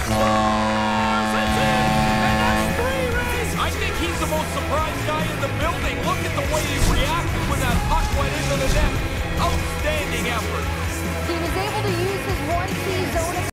scores! It's in! And that's 3 rings! I think he's the most surprised guy in the building. Look at the way he reacted when that puck went into the net. Outstanding effort. He was able to use his 1C zone